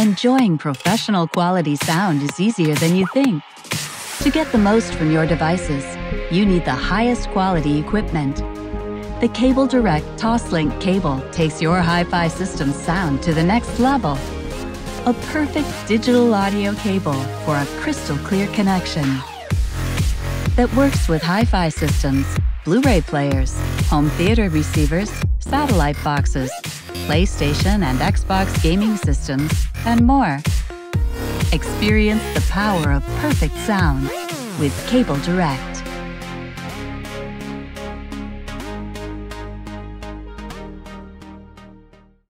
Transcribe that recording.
Enjoying professional quality sound is easier than you think. To get the most from your devices, you need the highest quality equipment. The KabelDirekt Toslink cable takes your hi-fi system's sound to the next level. A perfect digital audio cable for a crystal clear connection that works with hi-fi systems, Blu-ray players, home theater receivers, satellite boxes, PlayStation and Xbox gaming systems, and more. Experience the power of perfect sound with KabelDirekt.